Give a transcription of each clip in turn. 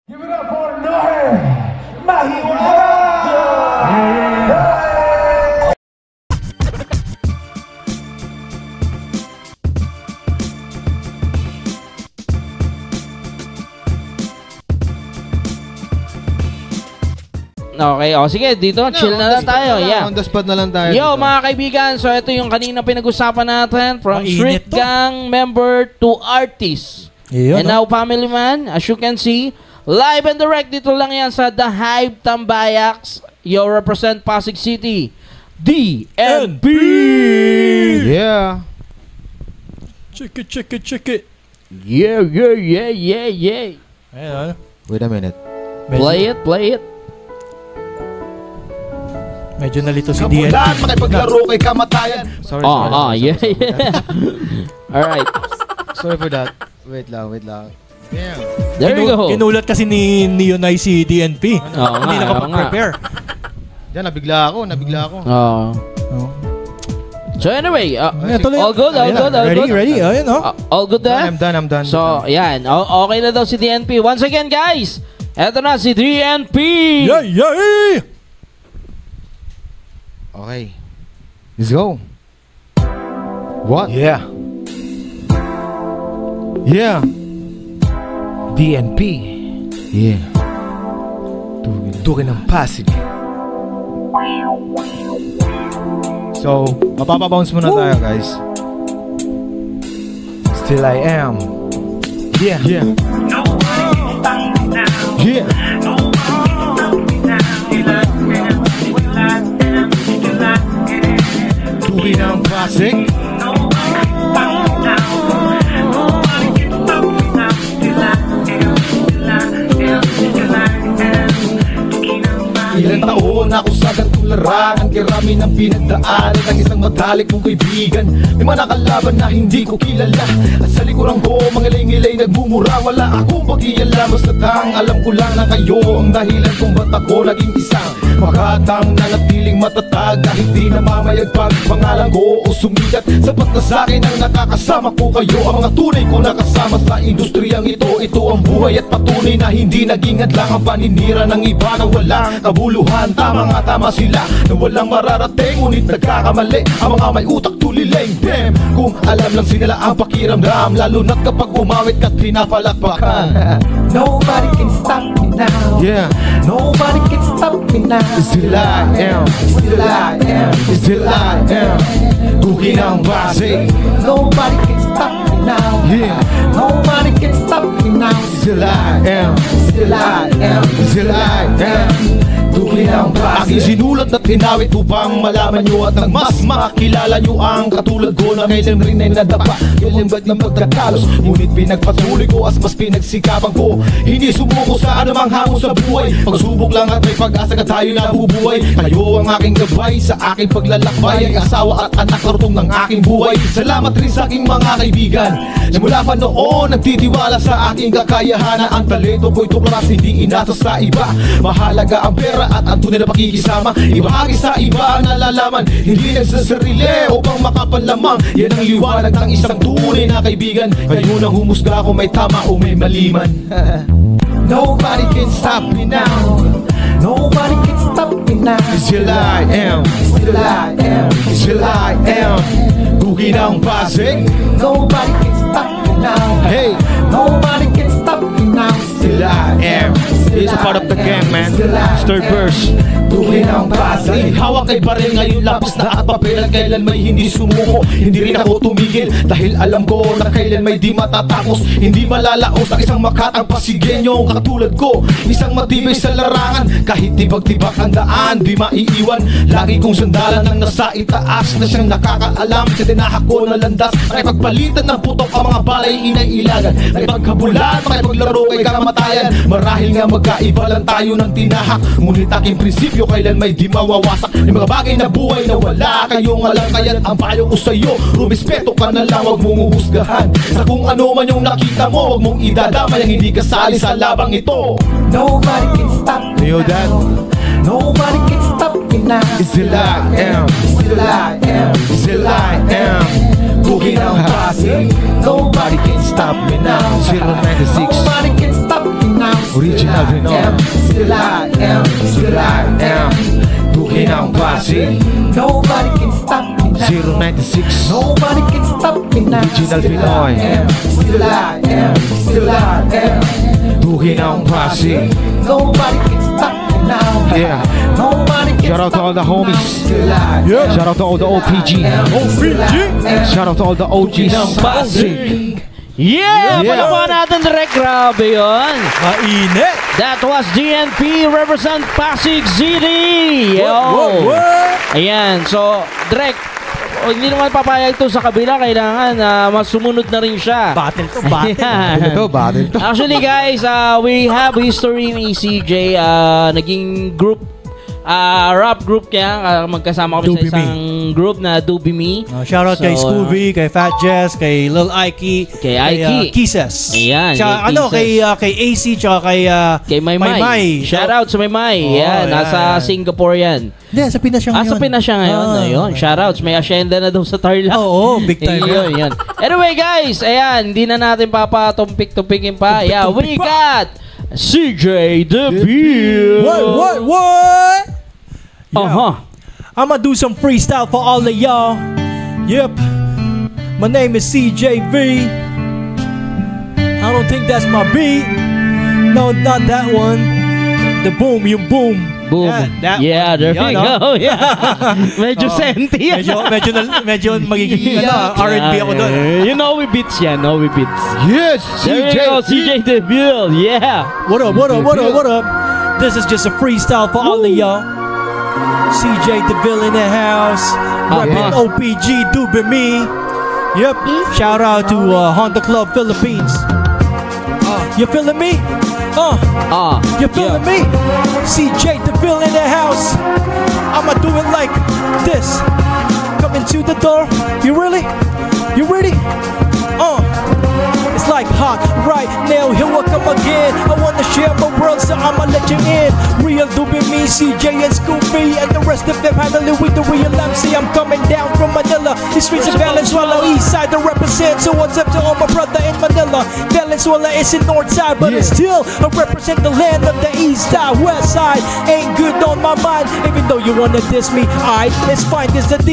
Give it up for Nohe Mahiwaga! Okay, o sige, dito, chill na lang tayo. Yeah. On the spot na lang tayo. Yo, dito. mga kaibigan, so ito yung kanina pinag-usapan natin from street gang member to artist. And now, family man, as you can see, live and direct dito lang yan sa The Hive Tambayaks. Yo, represent Pasig City, DNP! Yeah. Check it. Yeah. Ayan, Wait a minute. Play it. medyo nalito si DNP. Kamulan, makipaglaro kay kamatayan. Sorry. Yeah. Alright. Sorry for that. Wait lang. Yeah. There you go. Kinulat kasi ni Yunay si DNP. Hindi nakapag-prepare. Yan, nabigla ako. So anyway, Tuloy. all good. Ready? Ayan, All good there? I'm done. So, yan. Okay na daw si DNP. Once again, guys, eto na si DNP! Yay! Okay. Let's go. What? Yeah. DNP. Yeah. Dugi ng Pasig. So, mapapabounce muna tayo, guys. Still I am. Yeah. Dugi ng Pasig. Ilang taon ako sa gantong larangan, kirami ng pinagdaanan ng isang matalik kong kaibigan. May mga nakalaban na hindi ko kilala, at sa likuran ko mangilay-ngilay nagmumura. Wala akong pag-iala, basta tang alam ko lang na kayo ang dahilan kung ba't ako naging isang makatang nanatiling matatag, kahit di namamayag pag pangalan ko o sumigat. Sapat na sa'kin ang nakakasama ko kayo, ang mga tunay ko nakasama sa industriyang ito. Ito ang buhay at patunay na hindi naging hadlang ang paninira ng iba na walang kabuluhan. Tama sila na walang mararating, ngunit nagkakamali ang mga may utak tuliling. Damn, kung alam lang sila ang pakiramdam, lalo na't kapag umawit ka't pinapalakpakan. Nobody can stop me now. Yeah. Nobody can stop me now. Still I am. Dugi ng Pasig. Nobody can stop me now. Yeah. Nobody can stop me now. Still I am. Dugi ng Pasig. Aking sinulat at hinawit upang malaman nyo at nang mas makilala nyo ang katulad ko na kailan rin ay nadapa. Yung ba't ng pagkatalos, ngunit pinagpatuloy ko as mas pinagsikapan ko. Hindi sumuko sa anumang hamon sa buhay. Pagsubok lang at may pag-asa ka tayo nabubuhay. Kayo ang aking gabay sa aking paglalakbay, ang asawa at anak na rutong ng aking buhay. Salamat rin sa aking mga kaibigan na mula pa noon nagtitiwala sa aking kakayahan. Ang talento ko'y tuklaras, hindi inasa sa iba. Mahalaga ang pera at ang tunay na pakikisama. Ibahagi sa iba ang nalalaman, hindi nagsasarili upang makapanlamang. Yan ang liwanag ng isang tunay na kaibigan. Kayo nang humusga kung may tama o may mali man. Nobody can stop me now. Nobody can stop me now. Still I am. Dugi ng Pasig. Nobody can stop me now. Hey. Nobody can stop me now. Still I am. It's a part of the game, man. Third verse. Dugi ng Pasig. Hawak kay baril ngayon, lapis na at papel. Kailan may hindi sumuko, hindi rin ako tumigil. Dahil alam ko na kailan may di matatapos. Hindi malalaos ang isang makatang Pasigenyo katulad ko. Isang matibay sa larangan, kahit tibag-tibak ang daan, di maiiwan. Lagi kong sandalan ng nasa itaas, na siyang nakakaalam sa tinahak ko na landas. Nakipagpalitan ng putok ang mga balay inailagan. Nakipagkabulan, makipaglaro kay kamatayan. Marahil nga magkaiba lang tayo ng tinahak, ngunit aking prinsipyo kailan may di mawawasak. May mga bagay na buhay na wala kayong alam, kaya't ang payo ko sa'yo, rumispeto ka na lang, huwag mong uhusgahan. Sa kung ano man yung nakita mo, huwag mong idadamay ang hindi kasali sa labang ito. Nobody can stop me now. Nobody can stop me now. Still I am. Dugi ng Pasig. Nobody can stop me now. 096. Nobody can stop me now. Original Pinoy. Still I am, still I am. Duhin ang Pasig. Nobody can stop me now. 096. Nobody can stop me now. Original Still Pinoy. I am, still I am, still I am. Duhin ang Pasig. Nobody can stop me now. Yeah. Nobody can Shout out to all the stop me now. homies. Still I am. Shout out to all the OPG. Shout out to all the OGs. Pasig. Yeah! Yeah. Palawan natin direct. Grabe yun. Mainit. That was DNP represent Pasig City. Yo. Ayan. So, direct. Hindi naman papayag to sa kabila. Kailangan mas sumunod na rin siya. Battle to, battle. Ayan. Battle to. Actually guys, we have history in ECJ. Naging group, rap group kaya. Magkasama kami sa Doobie Me. isang group na Doobie Me. Shoutout kay Scooby, kay Fat Jess, kay Lil Ike, Kay Ike. Kisses. Ayan, Tsaka, kay Kisses. kay AC, tsaka Kay Maymay. Shout out sa Maymay. Yan, nasa Singapore yan. Hindi, sa Pinas siya ngayon. Sa Pinas siya ngayon. Ayun, shoutouts. May asyenda na daw sa Tarlac. Oo, big time. Yun. Anyway guys, ayan, hindi na natin papatumpik-tumpikin pa. Yeah, we got CJ DeVille. What? Uh-huh. I'ma do some freestyle for all of y'all. Yep. My name is CJV. I don't think that's my beat. No, not that one. The boom, yung boom. Boom. Yeah, there we go. Yeah. Medyo senti yan. medyo magiging R&B ako doon. You know we beats yan. Yes, There you go, CJ DeVille. Yeah. What up? This is just a freestyle for all of y'all. CJ DeVille in the house. Reppin' OPG, Doobie Me. Yep. Shout out to Honda Club Philippines. You feeling me? You feeling me? CJ DeVille in the house. I'ma do it like this. Coming to the door. You really? You ready? It's like hot right now. Here I come again. I wanna share my world, so I'ma let you in. Real Doobie Me, CJ and Scooby, and the rest of them handle it with the real MC. I'm coming down from Manila. The streets of Valenzuela, east side to represent. So what's up to all my brother in Manila? Valenzuela is in north side, but it's still I represent the land of the east side, west side. Ain't good on my mind, even though you wanna diss me. Alright, it's fine. It's the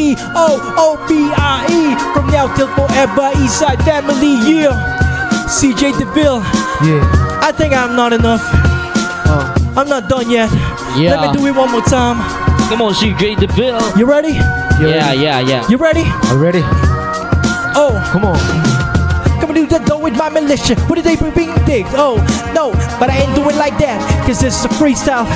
DOOBIE from now till forever. East side family, yeah. CJ DeVille. Yeah. I think I'm not enough. I'm not done yet. Yeah. Let me do it one more time. Come on, CJ DeVille. You ready? Yeah. You ready? I'm ready. Oh, Come on. come and do the dough with my militia. What did they bring being digs? Oh, no, but I ain't doing like that. Cause this is a freestyle.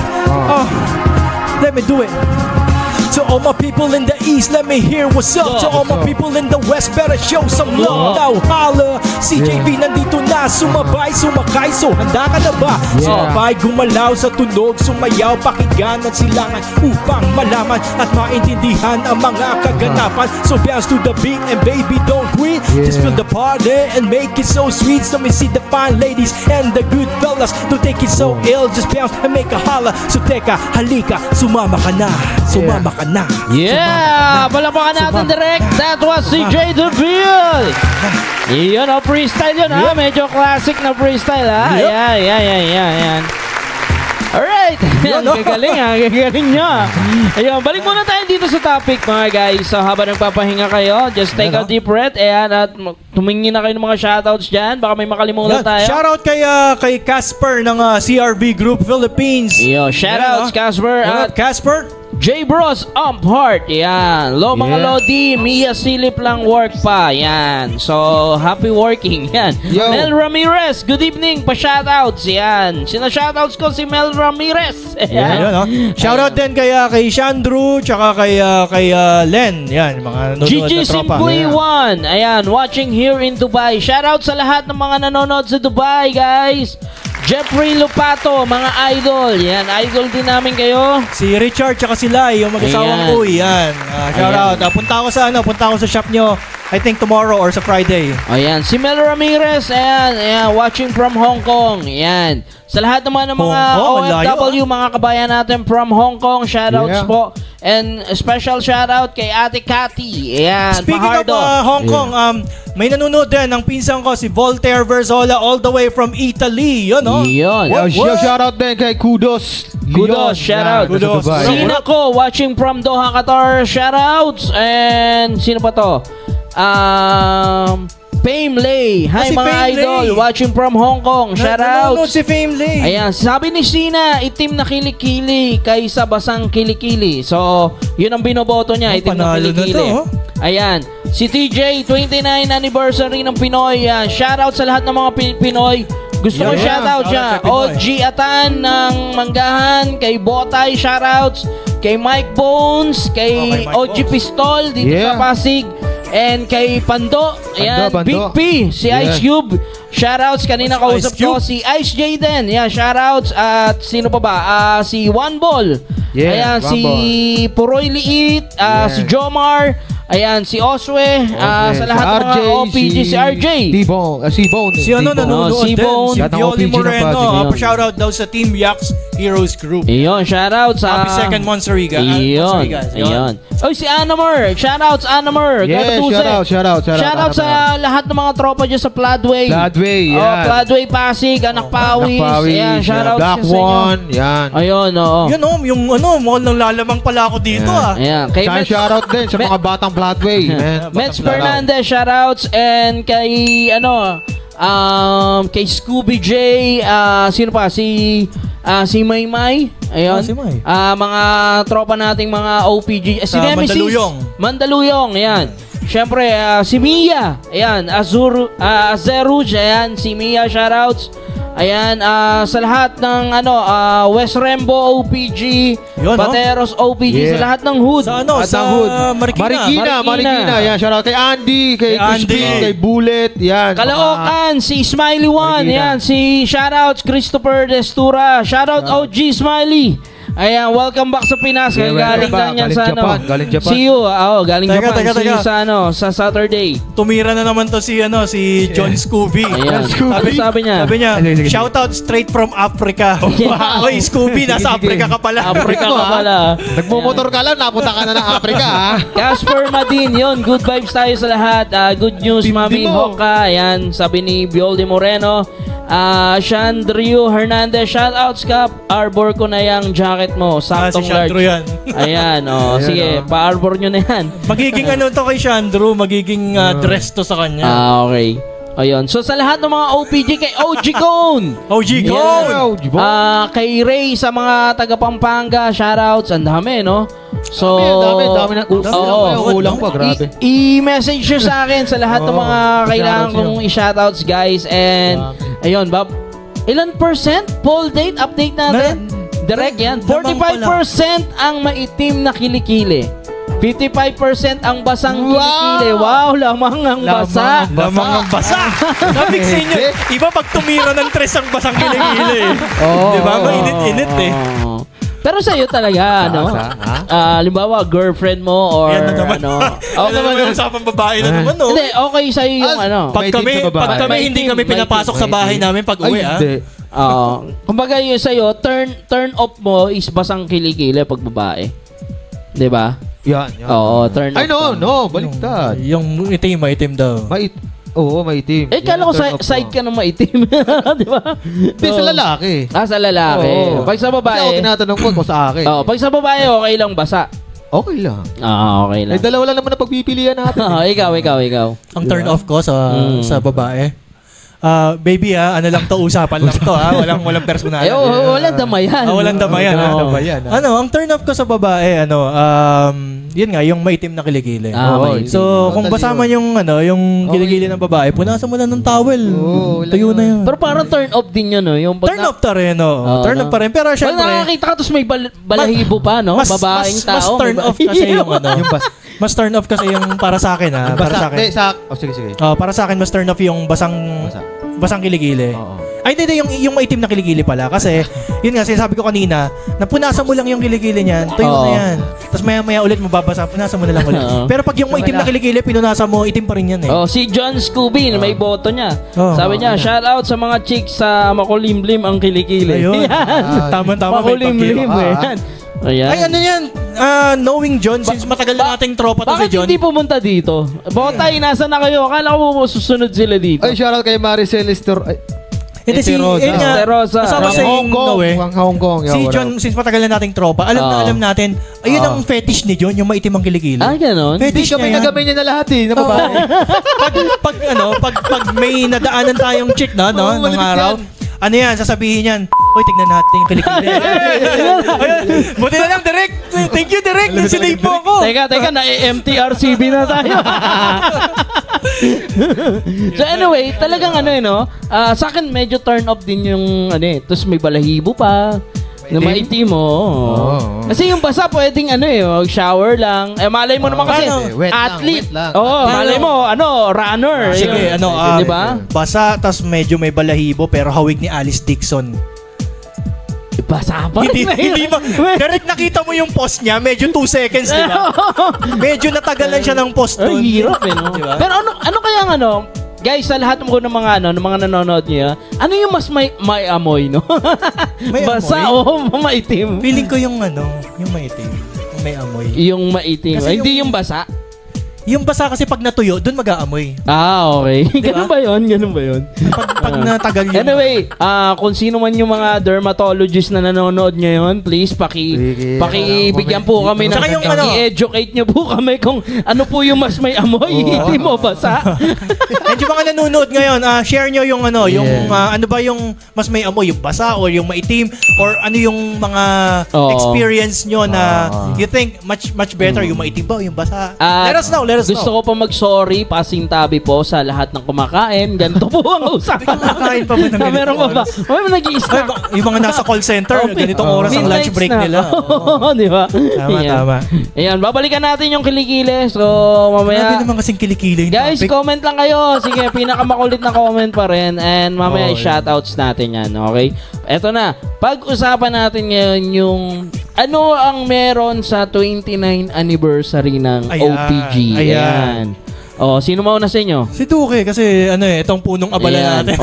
Let me do it. To all my people in the east, let me hear what's up. To all my people in the west, better show some love. Now holla, CJV nandito na, sumabay, sumakay. So handa ka na ba? Sabay gumalaw sa tunog, sumayaw, pakinggan at silangan upang malaman at maintindihan ang mga kaganapan. So bounce to the beat and baby don't quit. Just feel the party and make it so sweet. So me see the fine ladies and the good fellas. Don't take it so ill, just bounce and make a holla. So teka, halika, sumama ka na. Sumama ka na. Yeah! Palapakan natin direct. That was CJ DeVille. Yun freestyle yun ha. Medyo classic na freestyle ha. Yan. Alright. Gagaling nyo. Ayun, balik muna tayo dito sa topic mga guys. So habang nagpapahinga kayo, just take a deep breath. Ayan, at tumingin na kayo ng mga shoutouts dyan. Baka may makalimutan tayo. Shoutout kay Casper ng CRV Group Philippines. Yo, shoutouts Casper. At Casper. J Bros Heart, yan. Mga Lodi, Mia Silip lang work pa, yan. So, happy working, yan. Yo. Mel Ramirez, good evening, pa-shoutouts, yan. Sina-shoutouts ko si Mel Ramirez. Shoutout din kay Shandru, tsaka kay Len, yan, mga nanonood Gigi na tropa. Simply One, ayan, watching here in Dubai. Shoutout sa lahat ng mga nanonood sa Dubai, guys. Jeffrey Lupato, mga idol. Yan, idol din namin kayo. Si Richard tsaka si Lai, yung mag-asawang Uy. Yan. Shout out. Punta ako sa shop nyo. I think tomorrow or sa Friday. Ayan, si Mel Ramirez, ayan, watching from Hong Kong. Ayan. Sa lahat naman ng mga OFW, mga kabayan natin from Hong Kong, shoutouts po. And special shoutout kay Ate Cathy. Ayan, Speaking of Hong Kong, may nanonood din ng pinsan ko, si Voltaire Verzola, all the way from Italy. Yun, no? Yun. Shoutout din kay Kudos. Kudos, shoutout. Kudos. Sina ko, watching from Doha, Qatar, shoutouts. And sino pa to? Fame Lay. Hi mga idol, watching from Hong Kong. Shoutouts. Si Fame Lay. Ayan, sabi ni Sina, itim na kilikili kaysa basang kilikili. So, yun ang binoboto niya, itim na kilikili. Ayan, si TJ, 29 anniversary ng Pinoy. Shoutout sa lahat ng mga Pinoy. Gusto ko shoutout siya. OG Atan ng Manggahan, kay Botay, shoutouts. Kay Mike Bones, kay OG Pistol dito sa Pasig. And kay Pando, ayan, Big P, si Ice Cube, shoutouts, kanina kausap ko, si Ice Jaden, ayan, shoutouts, at sino pa ba, si One Ball, ayan, si Puroy Liit, si Jomar, ayan, si Oswe, sa lahat ng mga OPG, si RJ. Si Bone. Si ano nanonood si din, Bone. si Violi Moreno, shoutout daw sa Team Yaks Heroes Group. Iyon, shoutouts sa Happy second Monster-Riga. Iyon. Oy, si Anamur, shoutouts Anamur. Shoutout sa lahat ng mga tropa dyan sa Floodway. Floodway, yan. Floodway Pasig, Anak Pawis. Ayan, shoutouts Black sa inyo. One, yan. Ayun, oo. Yun, yung mukhang nang lalamang pala ako dito, Ayan. Kay Shoutout din sa mga batang Floodway. Mets Fernandez, shoutouts. And kay, kay Scooby J, sino pa? Si Maymay. Ayun. Si May. Mga tropa nating mga OPG. Si Nemesis. Mandaluyong. Ayan. Siyempre, si Mia. Ayan. Azeruj. Ayan. Si Mia, shoutouts. Ayan. Sa lahat ng West Rembo OPG. Yun, Pateros OPG. Sa lahat ng hood. Sa Marikina. Yan. Shoutout kay Andy, kay Crispin, kay Bullet. Yan. Caloocan, si Smiley One. Yan. Si shoutouts Christopher Destura. Shoutout OG Smiley. Ayan, welcome back sa Pinas. Galing lang yan sa Galing Japan. See you. Galing Japan. See you sa Saturday. Tumira na naman to si John Scooby. Ayan. Sabi niya, shoutout straight from Africa. Oy, Scooby, nasa Africa ka pala. Africa ka pala. Nagmumotor ka lang, napunta ka na ng Africa, ha? Casper Madin, yun. Good vibes tayo sa lahat. Good news, Mami Hoka. Ayan, sabi ni Violi Moreno. Shandrio Hernandez, shoutouts ka. Arbor ko na yung jacket mo. Saktong si large. Shandro yan. Ayan, sige. Pa-arbor nyo na yan. Magiging to kay Shandro, magiging dress to sa kanya. Okay. Ayun. So sa lahat ng mga OPG, kay OG Cone. OG Cone. Kay Ray sa mga taga Pampanga, shoutouts. Ang dami, no? So, dami na kulang pa, grabe. I-message nyo sa akin sa lahat ng mga kailangan kong i-shoutouts, guys. And, ayun, Bob. Ilan percent? Poll date? Update natin? Direct yan. 45% ang maitim na kilikili. 55% ang basang kilikili. Wow, lamang ang basa. Lamang ang basa. Nabig sa inyo. Iba pag tumira ng tres ang basang kilikili. Diba? Mainit-init eh. Pero sa'yo talaga, halimbawa, girlfriend mo or okay naman usapang babae na naman, no? Hindi, okay sa'yo yung Pag kami hindi kami pinapasok sa bahay namin pag uwi, kumbaga yun sa'yo, turn off mo is basang kilikili pag babae. Diba? Yan. Oo, turn off. Ay, no, baliktad. Yung maitim daw. Oo, maitim. Kala ko side ka ng maitim. Di ba? Hindi, sa lalaki. Sa lalaki. Oo. Pag sa babae. Kasi ako tinatanong ko sa akin. Pag sa babae, okay lang basa. Okay lang. Okay lang. Dalawa lang naman na pagpipilian natin. Ikaw. Ang turn off ko sa babae. Baby lang to, usapan lang to walang personal. Walang damayan. Walang damayan. Ang turn off ko sa babae, yun nga, yung maitim na kilikili. So, kung basama yung kilikili ng babae, punasan mo lang ng towel. Tayo na yun. Pero parang turn off din yun, no? Turn off ta rin, Turn off pa rin. Pero syempre, pag nakakita ka, tapos may balahibo pa, no? Babaeng tao. Mas turn off kasi yung mas turn off kasi yung para sa akin, para sa akin. Sige. Para sa akin, mas turn off yung Basang kilikili. Ay, hindi, yung maitim na kilikili pala. Kasi, yun nga, sinasabi ko kanina, napunasan mo lang yung kilikili niyan, tuyo na yan. Tapos maya-maya ulit mababasa, punasan mo na lang ulit. Pero pag yung maitim na kilikili, pinunasan mo, itim pa rin yan eh. Si John Scooby, may boto niya. Sabi niya, shout out sa mga chicks sa makulimlim ang kilikili. Ayun. Tama-tama. Makulimlim eh. Ayan. Ay, ano yan? Knowing John, since matagal na nating tropa to si John. Bakit hindi pumunta dito? Botay, nasa na kayo? Akala ko susunod sila dito. Ay, shoutout kay Maricel Hindi si Rosa. Kasama sa Hong Kong. Si John, since matagal na nating tropa, alam natin, ayun ang fetish ni John, yung maitim ang kilikili. Ganon? Fetish kami niya yan. nagamay niya na lahat na babae. pag may nadaanan tayong chick na, no, nung araw, ano yan, sasabihin yan, uy, tignan natin yung kilikili. Buti na lang, Direk. Thank you, Direk. Sinave po ako. Teka, na-MTRCB na tayo. So anyway, talagang sa akin medyo turn off din yung tapos may balahibo pa. Na maitim mo. Kasi yung basa pwedeng shower lang. Malay mo naman kasi athlete. Malay mo runner. Sige, di ba? Basa tas medyo may balahibo pero hawig ni Alice Dixon. Basa pa. Hindi ba? Direct nakita mo yung post niya, medyo 2 seconds, di ba? Medyo natagalan siya ng post doon. Ay, hirap no? Diba? Pero ano kaya guys, sa lahat mo ng mga nanonood niya, ano yung mas may amoy, no? May basa amoy? o maitim? Feeling ko yung maitim. May amoy. Yung maitim. Hindi yung basa. Yung basa kasi pag natuyo, doon mag-aamoy. Okay. Diba? Ganun ba yun? Pag natagal yun. Anyway, kung sino man yung mga dermatologist na nanonood ngayon, please pakibigyan po kami ng i-educate nyo po kami kung ano po yung mas may amoy, itim o basa. And yung mga nanonood ngayon, share nyo yung ano ba yung mas may amoy, yung basa or yung maitim or ano yung mga experience nyo na you think much better yung maitim ba o yung basa. Let us know. Gusto ko pa mag-sorry, pasintabi po sa lahat ng kumakain. Ganito po ang usapan. Kumakain pa ba ng ganito? Meron pa ba? May nag-i-snack. Yung mga nasa call center, ganitong oras ang lunch break nila. Di ba? Tama. Ayan, babalikan natin yung kilikili. So, mamaya. Grabe naman kasing kilikili. Guys, comment lang kayo. Sige, pinakamakulit na comment pa rin. And mamaya shoutouts natin yan. Okay? Eto na. Pag-usapan natin ngayon yung ano ang meron sa 29th anniversary ng OPG. Ayan. Sino mauna sa inyo? Si Duque kasi itong punong abala natin.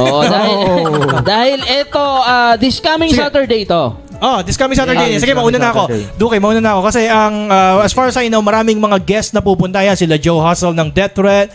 Dahil ito, this coming Saturday to. This coming Saturday. Sige, mauna na ako. Duque, mauna na ako. Kasi as far as I know, maraming mga guests na pupunta yan. Sila Joe Hustle ng Death Threat.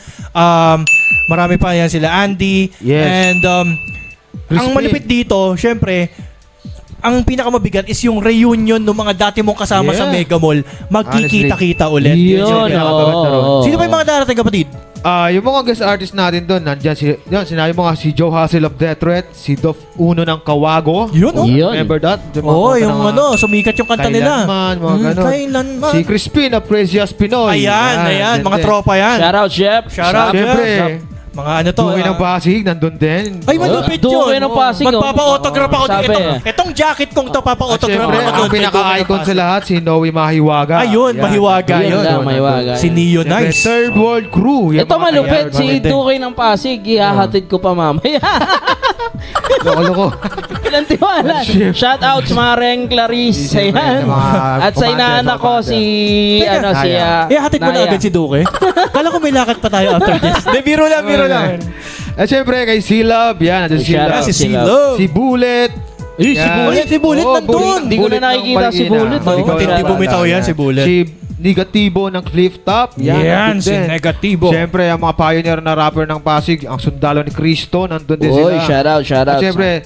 Marami pa yan sila Andy. Yes. And ang malupit dito, syempre, ang pinakamabigat is yung reunion ng mga dati mong kasama sa Mega Mall. Magkikita-kita ulit. Yun. Sino pa yung mga darating, kapatid? Yung mga guest artist natin doon, nandyan sinabi mo nga si Joe Hustle of Death Threat, si Dof Uno ng Kawago. Yun. Remember that? Yung sumikat yung kanta nila. Kailanman. Si Crispin of Precious Pinoy. Ayan. Mga tropa yan. Shoutout, Chef. Shoutout, Chef. Mga Duque ng Pasig, nandun din. Ay, malupit yun. Duque ng Pasig. Magpapa-autograph ako dito. Itong jacket kong to, papa-autograph ako doon. Ang pinaka-icon sa lahat, si Noe Mahiwaga. Ayun, Mahiwaga yun. Si Neo Nice. Third World Crew. Ito malupit, si Duque ng Pasig. Ihahatid ko pa mamaya. Loko-loko. Ilang tiwala. Shoutouts Mareng Clarice. Ayan. At sa inaanak ko si hatid mo na agad si Duque. Kala ko may lakad pa tayo after this. Biro lang. At syempre kay Silab, yan. Si Silab. Si Bullet. Si Bullet nandun. Hindi ko na nakikita si Bullet. Hindi bumitaw yan si Bullet. Si Negatibo ng Cliff Top. Yan, si Negatibo. Syempre, ang mga pioneer na rapper ng Pasig, ang sundalo ni Cristo, nandun din sila. Shoutout. At syempre,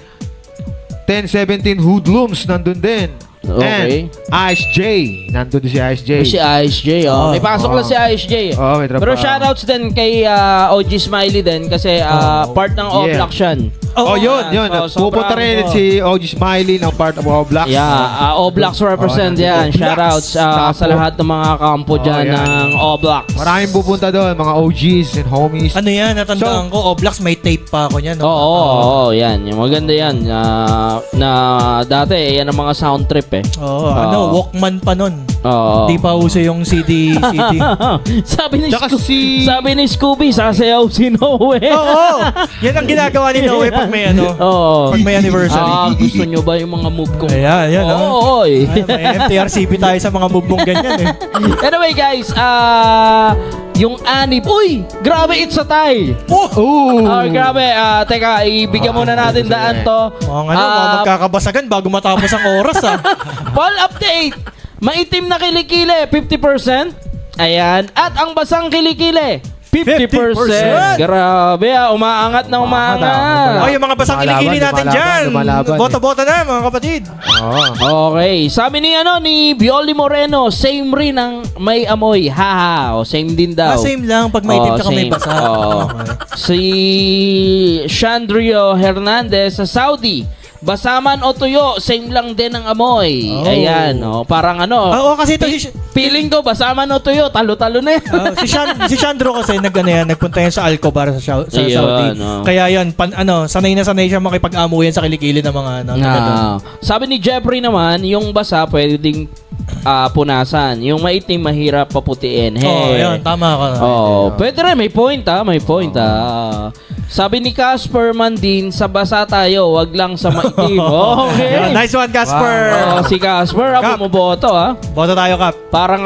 1017 Hoodlums, nandun din. Okay. And Ice J. Nandun din si Ice J. Si Ice J, may pasok lang si Ice J. May trabaho. Pero shoutouts din kay OG Smiley din kasi part ng O-Block siya. Yun. Pupunta rin si OG Smiley ng part of O-Blocks. O-Blocks represent yan. Shoutouts sa lahat ng mga kampo dyan ng O-Blocks. Maraming pupunta doon, mga OGs and homies. Ano yan? Natandaan ko, O-Blocks may tape pa ako niyan. Oo, yan. Maganda yan. Na dati, yan ang mga sound trip eh. Walkman pa nun. Oo. Di pa uso yung CD. Sabi ni Scooby, sasayaw si Noe. Oo. Yan ang ginagawa ni Noe pag may pag may anniversary. Gusto nyo ba yung mga move ko? Ayan. Oo. May MTRCP tayo sa mga move mong ganyan eh. Anyway guys, yung anib. Uy! Grabe, it's a tie! Grabe. Teka, ibigyan muna natin daan to. Mga magkakabasagan bago matapos ang oras Poll update! Maitim na kilikili, 50%. Ayan. At ang basang kilikili, 50%. Grabe umaangat na umaangat. Yung mga basang kilikili natin dyan. Boto-boto na mga kapatid. Okay. Sabi ni Bioli Moreno, same rin ang may amoy. Haha. Same din daw. Same lang pag maitim tsaka may basa. Si Chandrio Hernandez sa Saudi. Basaman o tuyo, same lang din ang amoy. Ayan, parang kasi ito feeling ko basaman o tuyo, talo-talo na yan. si Chandro kasi nagpunta yan sa Alcobar sa Saudi. Kaya yan, sanay na sanay siya makipag-amuyan sa kilikili ng mga Sabi ni Jeffrey naman, yung basa pwedeng punasan. Yung maitim mahirap paputiin. Yan, tama ka. Pwede rin, may point. Sabi ni Casper man din, sa basa tayo, wag lang sa maitim. Okay. Nice one, Casper. Si Casper, bumuboto Boto tayo, Kap. Parang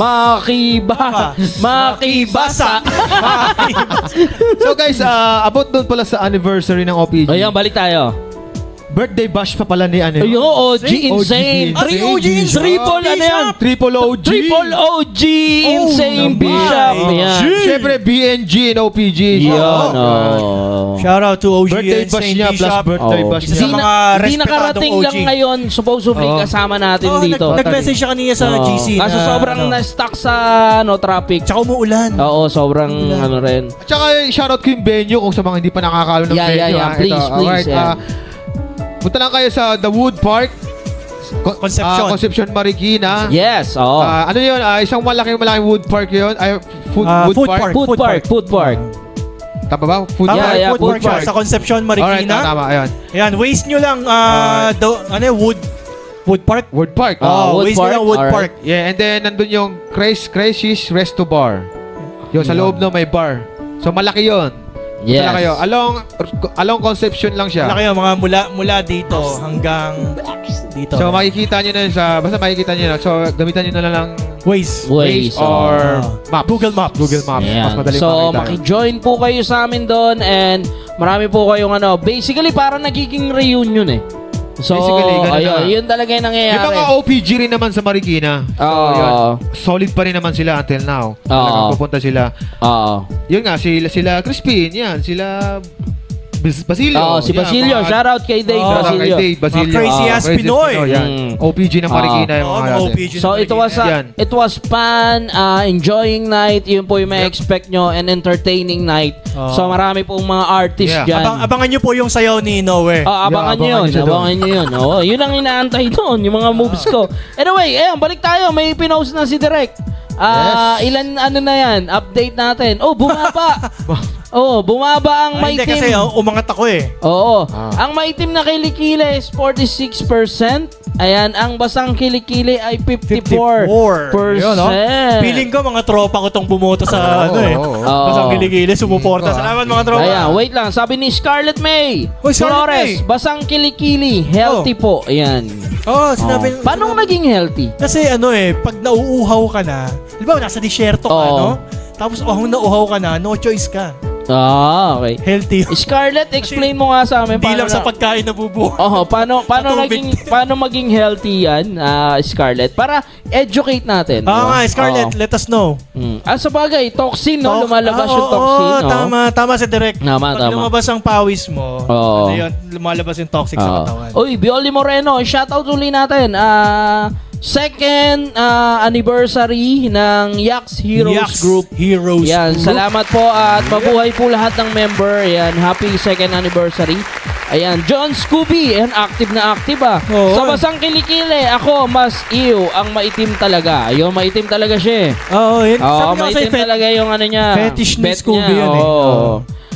makibasa. So guys, about doon pala sa anniversary ng OPG. Ayan, balik tayo. Birthday bash pa pala ni OG Insane. Triple OG. Insane Bishop. Siyempre, BNG and OPG. Shout out to OG birthday bash niya plus birthday bash niya. Hindi nakarating lang ngayon. Supposedly kasama natin dito. Nag-message siya kanina sa GC. Kaso sobrang na-stuck sa traffic. Tsaka umuulan. Oo, sobrang rin. At saka shout out ko yung venue kung sa mga hindi pa nakakaalam ng venue. Please. Punta lang kayo sa The Wood Park. Concepcion Marikina. Yes, ano yun? Isang malaking wood park yun. Food park. Tama ba? Food park sa Concepcion Marikina. Alright, tama. Ayan, waste nyo lang Wood Park? Wood Park. Waste nyo lang Wood Park. Yeah, and then nandun yung Crazy's Resto Bar. Yung sa loob may bar. So malaki yun. Yes. Kayo. Along Concepcion lang siya. Mga mula dito hanggang dito. So makikita nyo na basta makikita nyo na. So gamitan nyo na lang Waze or Maps. Google Maps. Yeah. Mas madali so maki-join po kayo sa amin doon and marami po kayong basically parang nagiging reunion So, yun talaga yung nangyayari. Yung mga OPG rin naman sa Marikina. So, yun. Solid pa rin naman sila until now. Talagang pupunta sila. Yun nga, sila Crispin, yan. Sila Basilio. Si Basilio. Shout out kay Dave Basilio. Crazy ass Pinoy. OPG ng Marikina yung mga OPG. So it was fun, enjoying night. Yun po yung may expect nyo and entertaining night. So marami pong mga artists dyan. Abangan nyo po yung sayaw ni Noe. Abangan nyo yun. Yun ang inaantay doon, yung mga moves ko. Anyway, balik tayo. May pinost na si Direk. Ilan na yan? Update natin. Bumaba. Bumaba ang maitim. Hindi kasi umangat ako Oo. Ang maitim na kilikili is 46%. Ayan, ang basang kilikili ay 54%. Feeling ko mga tropa ko tong bumoto sa basang kilikili, sumuporta. Salamat mga tropa. Ayan, wait lang. Sabi ni Scarlett May Flores, basang kilikili, healthy po. Ayan. Sinabi. Paano naging healthy? Kasi pag nauuhaw ka na, di ba nasa disyerto ka, tapos nauuhaw ka na, no choice ka. Okay. Healthy. Scarlett, explain mo nga sa amin. Hindi lang sa pagkain nabubuo. Paano maging healthy yan, Scarlett? Para educate natin. Scarlett, let us know. Sa bagay, toxin, lumalabas yung toxin. Tama si Direk. Pag lumabas ang pawis mo, lumalabas yung toxic sa katawan. Bioli Moreno, shoutout uli natin. Second anniversary ng Yax Heroes Group. Yan, salamat po at mabuhay po lahat ng member. Yan, happy second anniversary. Ayan, John Scooby, active na active Sa basang kilikili, ako mas ang maitim talaga. Yung maitim talaga siya. Maitim talaga yung niya. Fetish ni Scooby yun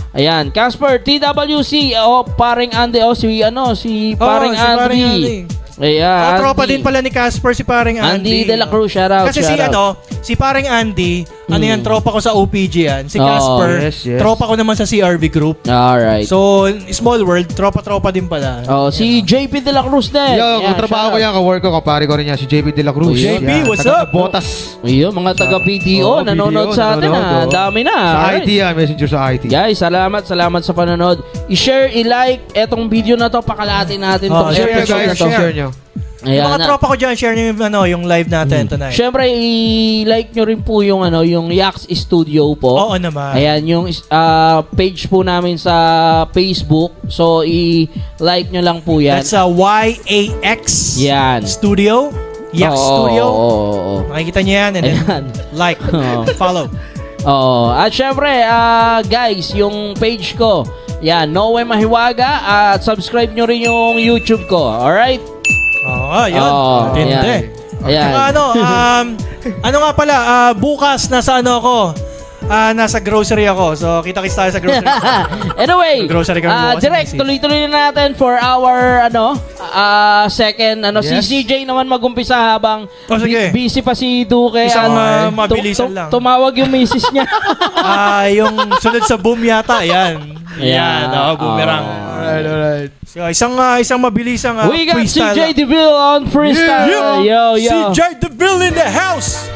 Ayan, Casper, TWC, paring Andy, si paring Andy. Yeah, tropa din pala ni Casper si paring Andy. Andy De La Cruz, shout out. Kasi si paring Andy, yan, tropa ko sa OPG yan. Si Casper, tropa ko naman sa CRV Group. Alright. So, small world, tropa-tropa din pala. Si JP De La Cruz din. Trabaho ko yan, ka-work ko, kapare ko rin yan, si JP De La Cruz. JP, what's up? Botas. Mga taga-BDO, nanonood sa atin na. Dami na. Sa IT yan, messenger sa IT. Guys, salamat sa panonood. I-share, i-like etong video na to, pakalatin natin tong episode na to. Share nyo. Yung mga tropa ko dyan, share nyo yung live natin tonight. Siyempre, i-like nyo rin po yung Yax Studio po. Oo naman. Ayan, yung page po namin sa Facebook. So, i-like nyo lang po yan. That's YAX Studio. Yax Studio. Makikita nyo yan and then like, follow. At syempre, guys, yung page ko, yan, Noe Mahiwaga, at subscribe nyo rin yung YouTube ko. Alright? Yun. Tindi. Ayan. Ano nga pala, bukas nasa nasa grocery ako. So, kita-kits tayo sa grocery. Anyway, grocery direct, tuloy-tuloy na natin for our, second, si CJ naman mag-umpisa habang busy pa si Duque. Isang mabilisan lang. Tumawag yung misis niya. Yung sunod sa boom yata, yan. Boomerang. Alright. So, isang mabilisang we got freestyle. CJ DeVille on freestyle. Yo. CJ DeVille in the house.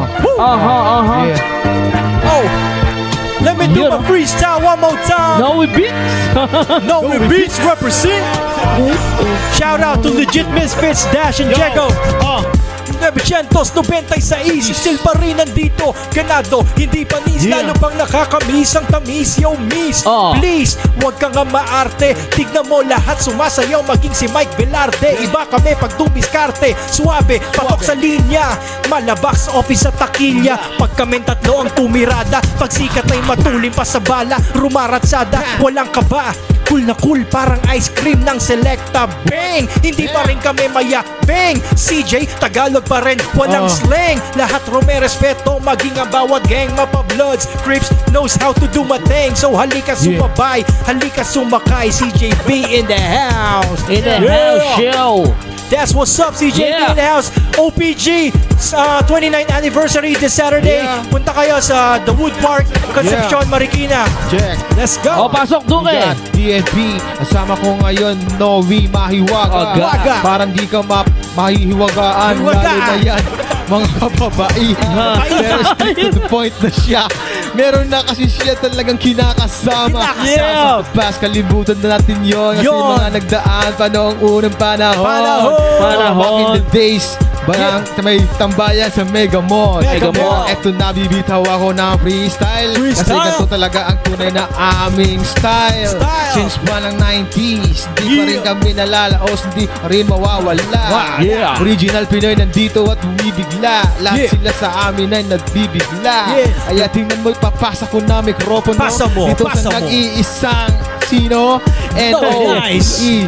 Let me do my freestyle one more time. No beats. No beats represent. Shout out to Legit Misfits, Dash and Jego. 996, still pa rin nandito. Ganado, hindi panis, lalo pang nakakamiss ang tamis. Yo, miss, please, huwag ka nga maarte. Tignan mo lahat sumasayaw, maging si Mike Velarde. Iba kami pag dumiskarte, suabe, patok sa linya. Malabox office sa takilya. Pag kami tatlo ang tumirada, pag sikat ay matulim pa sa bala. Rumaratsada, walang kaba. Cool na cool, parang ice cream ng Selecta. Bang! Hindi pa rin kami maya. Bang! CJ, Tagalog pa rin, walang slang. Lahat rumerespeto, maging ang bawat gang. Mapa-bloods, Crips, knows how to do my thing. So halika sumabay, halika sumakay. CJB in the house. In the house show. That's what's up, CJB in the house. OPG, 29th anniversary this Saturday. Punta kayo sa The Wood Park, Concepcion, Marikina. Check. Let's go. Pasok Duque. DNP, kasama ko ngayon, Noe Mahiwaga. Parang di ka mahihiwagaan. Lalo na yan, mga kababaihan. Pero straight to the point na siya. Meron na kasi siya talagang kinakasama. Sa past, kalibutan na natin yun. Kasi mga nagdaan pa noong unang panahon. Back in the days, may tambayan sa Mega Mall. Eto nabibitaw ako ng freestyle. Kasi ganito talaga ang tunay na aming style. Since pa ng 90s, di pa rin kami nalalaos, di pa rin mawawala. Original Pinoy nandito at bumibigla. Lahat sila sa amin ay nagbibigla. Kaya tingnan mo, ipapasa ko na mikropono dito sa nag-iisang sino? N-O-E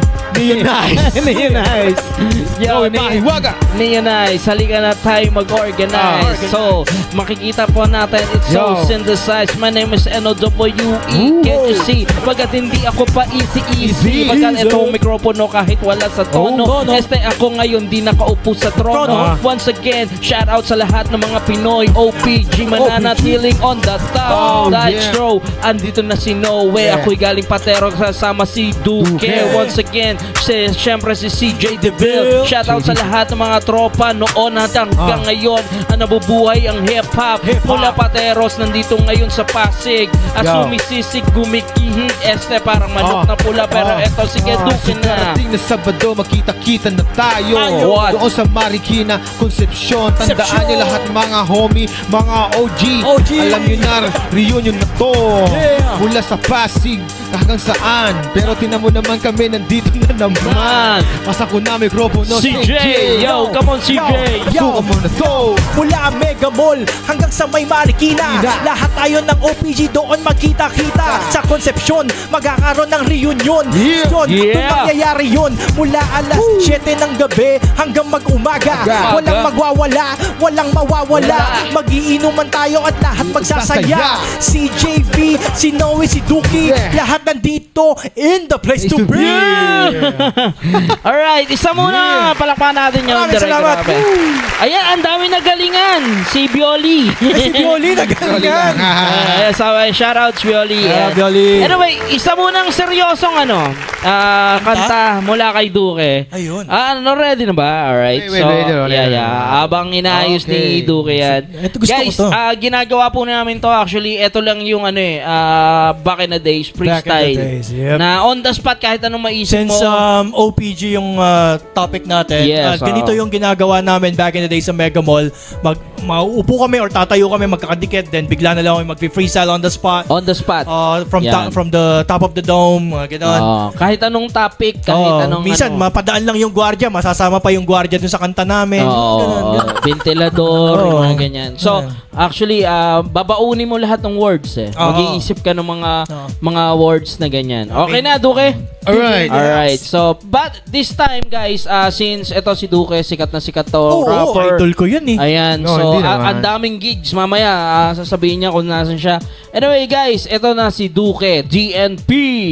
Neonice. Yo, Neonice, halika na tayo mag-organize. So, makikita po natin, it's so synthesized. My name is N-O-W-E. Can't you see? Pagkat hindi ako pa easy. Pagkat itong mikropono kahit wala sa tono. Ako ngayon di nakaupo sa trono. Once again, shout out sa lahat ng mga Pinoy. OPG mananatiling on the top. Show, andito na si Noe. Ako'y galing Patero kasama si Duque. Once again, siyempre si CJ DeVille. Shout out sa lahat ng mga tropa noon at hanggang ngayon na nabubuhay ang hip-hop. Mula Pateros nandito ngayon sa Pasig. At sumisisig, gumikihit. Parang manok na pula. Pero eto, sige, Duque na. Darating na Sabado, makita-kita na tayo. Doon sa Marikina, Concepcion. Tandaan nyo lahat mga homie, mga OG. Alam nyo na, reunion na to. Mula sa Pasig hanggang saan. Pero tinan mo naman kami, nandito na naman. Masa ko na mikropono, CJ. Yo, come on CJ. Suka mo na to. Mula Mega Mall hanggang sa may Marikina. Lahat tayo ng OPG doon magkita-kita. Sa Concepcion, magkakaroon ng reunion. Doon mangyayari yun. Mula alas 7 ng gabi hanggang mag-umaga. Walang magwawala, walang mawawala. Magiinuman tayo at lahat magsasaya. Si JB, si Noe, si Duque, lahat nandito in the place to be. Alright, isa muna. Palakpakan natin yung Maraming salamat. Ayan, ang dami nagalingan. Si Bioli. Si Bioli nagalingan. Shoutouts, Bioli. Bioli. Anyway, isa munang seryosong kanta mula kay Duke. Ayun. Ready na ba? Alright. So, habang inaayos ni Duke yan. Ito gusto guys, ko to. Ginagawa po namin to. Actually, ito lang yung back in the days, freestyle. Yep. Na on the spot, kahit anong maisip mo. Since OPG yung topic natin, Yes, ganito yung ginagawa namin back in the days sa Mega Mall. Mauupo kami or tatayo kami magkakadikit, then bigla na lang kami mag-freestyle on the spot. On the spot. From the top of the dome, gano'n. Kahit anong topic, kahit anong minsan, mapadaan lang yung gwardiya, masasama pa yung gwardiya dun sa kanta namin. Ventilador, yung mga ganyan. So, actually, babaunin mo lahat ng words Mag-iisip ka ng mga words na ganyan. Okay na, Duke? Alright. So, but this time, guys, since ito si Duke, sikat na sikat to rapper. Idol ko yan Ayan. So, ang daming gigs. Mamaya, sasabihin niya kung nasan siya. Anyway, guys, ito na si Duke, DNP.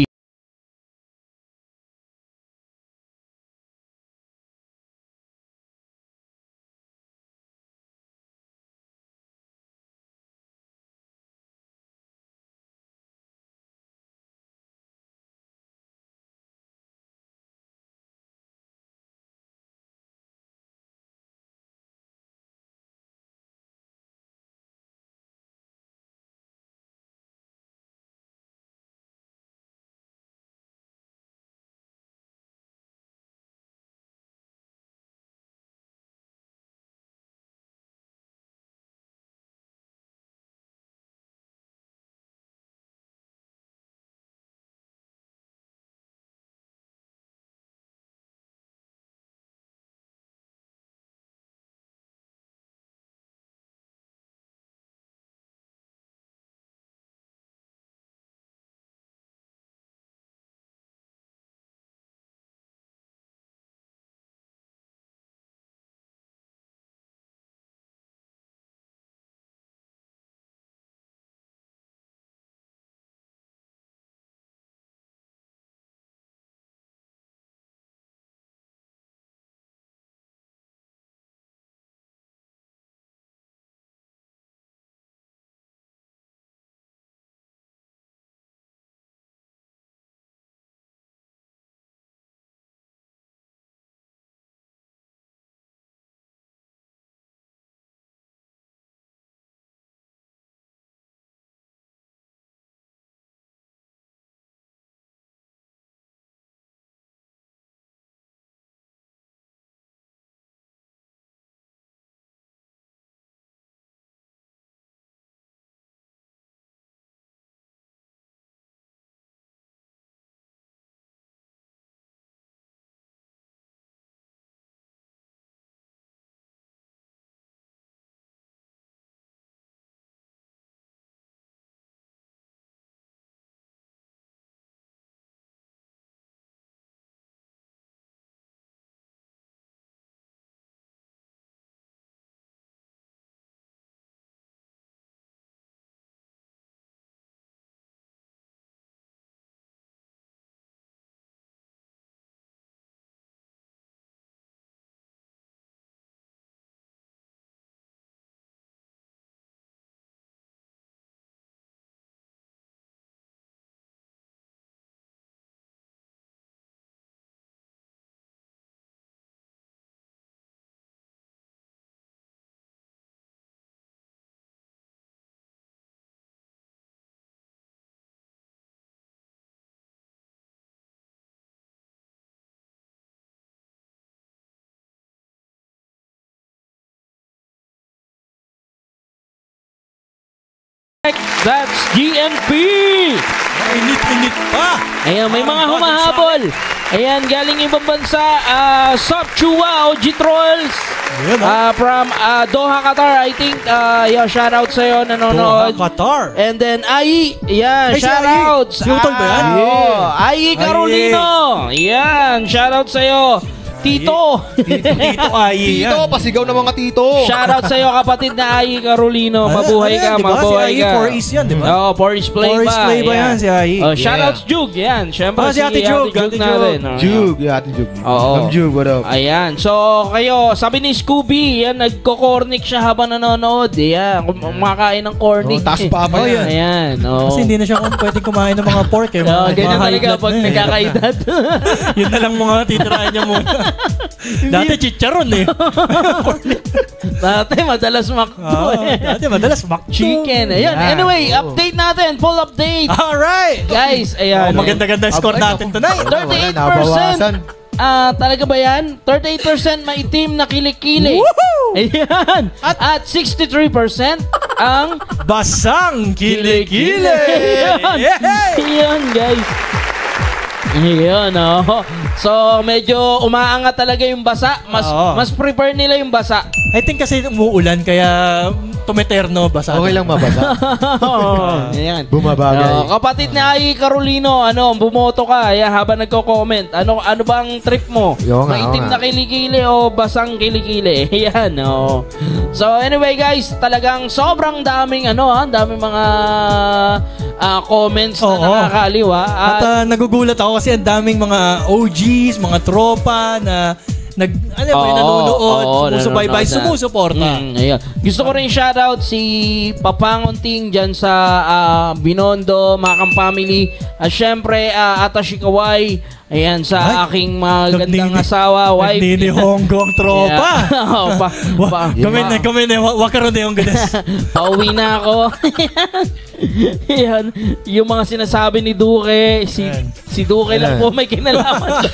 That's DNP! Init-init pa! Ayan, may mga humahabol. Ayan, galing ibang bansa. Sop Chua, OG Trolls. From Doha, Qatar. I think, shout out sa'yo, nanonood. Doha, Qatar. And then, Ai. Yan, shout outs. Si Utol ba yan? Ai Carolino. Yan, shout out sa'yo. Tito! Tito Ayi Tito, yan. pasigaw ng mga tito. Shoutout sa'yo kapatid na Ayi Carolino. Mabuhay ka, diba? mabuhay Si Ayi, ka. 4 East yan, di ba? Oo, Porridge Play ba? 4 East Play ba yan si Ayi? Shoutout Jug, yan. Siyempre Si Ate Jug, Ate natin. Jug, Ate Jug. Oo. Ma'am Jug, what up? Ayan. So, kayo, sabi ni Scooby, yan, nagko-cornic siya habang nanonood. Ayan, kumakain ng cornic. Taas pa pa yan. Ayan. Kasi hindi na siya pwedeng kumain ng mga pork. Ganyan talaga pag nagkakaedad. Yun na lang mga titirahan niya muna. Dati chicharon eh. Dati madalas makdo Dati madalas makdo. chicken. Ayan. Anyway, update natin. Full update. Alright. Guys, ayan. Maganda-ganda score natin tonight. 38%. Talaga ba yan? 38% maitim na kilikili. Woohoo! Ayan. At 63% ang Basang kilikili. Ayan. Ayan, guys. Ayan, oh. So, medyo umaangat talaga yung basa. Mas prefer nila yung basa. I think kasi umuulan kaya tumeterno basa. Okay lang mabasa. Ayan. Bumabagay. Kapatid ni Ayi Carolino, bumoto ka habang nagko-comment. Ano bang trip mo? Maitim na kilikili o basang kilikili? Ayan, oh. So anyway guys, talagang sobrang daming daming mga comments na nakakaliw. At nagugulat ako kasi ang daming mga OGs, mga tropa na nanonood, sumusubaybay, sumusuporta. Ayan. Gusto ko rin shoutout si Papangonting dyan sa Binondo, Makam Family. At syempre, Atashi Kawai. Ayan, sa aking magandang asawa, wife. Nini Honggong tropa. Kami na, wakaroon na yung ganas. Pauwi na ako. Ayan, yung mga sinasabi ni Duque, si Duque lang po may kinalaman.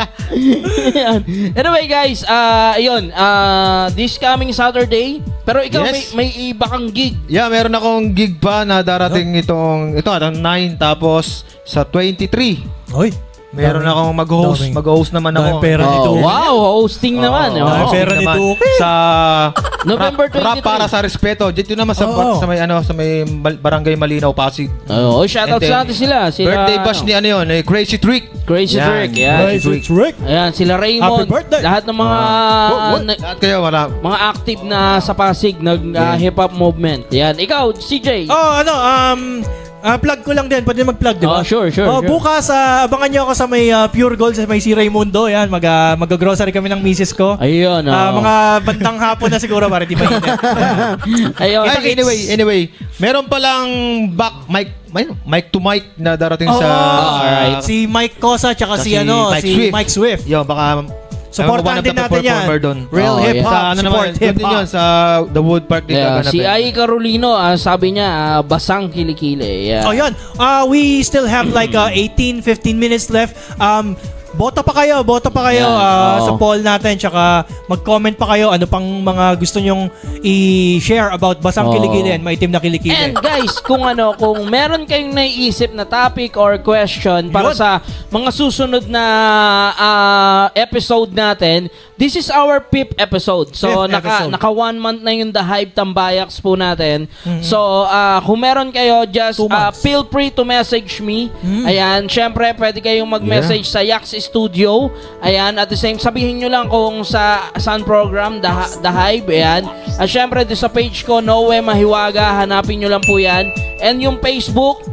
Anyway guys, this coming Saturday, pero ikaw may iba kang gig. Yeah, meron akong gig pa na darating ito 9 tapos sa 23. Oy. Meron akong mag-host naman ako. Pera ni Duque. Wow, hosting naman. Pera ni Duque. Sa November 23. Rap para sa respeto. Dito naman sa may Barangay Malinaw, Pasig. Shoutout sa atin sila. Birthday bash ni Crazy Trick. Crazy Trick. Ayan, sila Raymond. Happy birthday. Lahat ng mga lahat kayo mga active na sa Pasig hip-hop movement. Yan. Ikaw, CJ. Plug ko lang din. Pwede mag-plug, di ba? Sure. Bukas, abangan nyo ako sa may Pure Gold, sa may si Raymundo. Yan, mag-grocery kami ng misis ko. Ayun. Mga bandang hapon na siguro para di pa init. Ayun. Anyway, meron palang mic to mic na darating sa... Alright. Si Mike Cosa, tsaka si Mike Swift. Yo, baka... Supportan din natin yan. Real hip-hop. Support hip-hop. Sa The Wood Park din. Si Ayi Carolino, sabi niya, basang kilikili. Oh, yan. We still have like 18-15 minutes left. Bota pa kayo sa poll natin, tsaka mag-comment pa kayo ano pang mga gusto nyong i-share about basang kilikili and maitim na kilikili. And guys, kung meron kayong naiisip na topic or question para sa mga susunod na episode natin, this is our 5th episode. So naka 1 month na yung The Hype Tambayaks po natin. So kung meron kayo, just feel free to message me. Ayan, syempre pwede kayong mag-message sa Yax Studio. Ayan, at the same, sabihin nyo lang kung saan program, The Hype. Ayan. At syempre, sa page ko, Noe Mahiwaga, hanapin nyo lang po yan. And yung Facebook,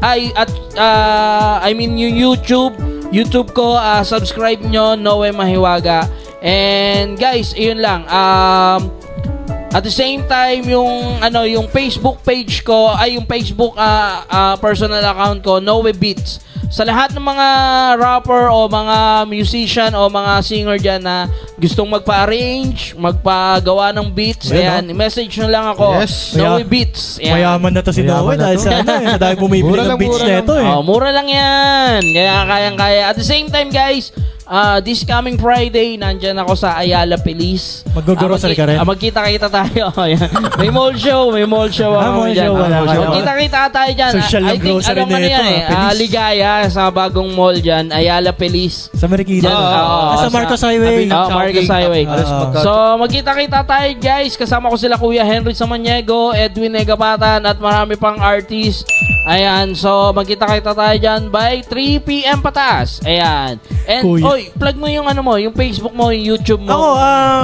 yung YouTube ko, subscribe nyo, Noe Mahiwaga. And guys, yun lang. At the same time, yung Facebook page ko, yung Facebook personal account ko, Noe Beats. Sa lahat ng mga rapper o mga musician o mga singer dyan na gustong magpa-arrange, magpagawa ng beats, ayan, message nyo lang ako. Noe Beats. Ayan. Mayaman na to si Noe dahil sa dahil bumibili ng beats na ito eh. Mura lang yan. Kaya kayang-kaya. At the same time guys, this coming Friday, nandyan ako sa Ayala Feliz. Mag-grocery ka rin? Magkita-kita tayo. May mall show. Magkita-kita tayo dyan. Social lang grocery na ito. Ligaya sa bagong mall dyan. Ayala Feliz. Sa Marikina. Sa Marcos Highway. Marcos Highway. So, magkita-kita tayo guys. Kasama ko sila Kuya Henry Samaniego, Edwin Negapatan, at marami pang artist. Ayan. So, magkita-kita tayo dyan by 3 p.m. pataas. Ayan. And, Boy, plug mo yung ano mo, yung Facebook mo, yung YouTube mo. Ako,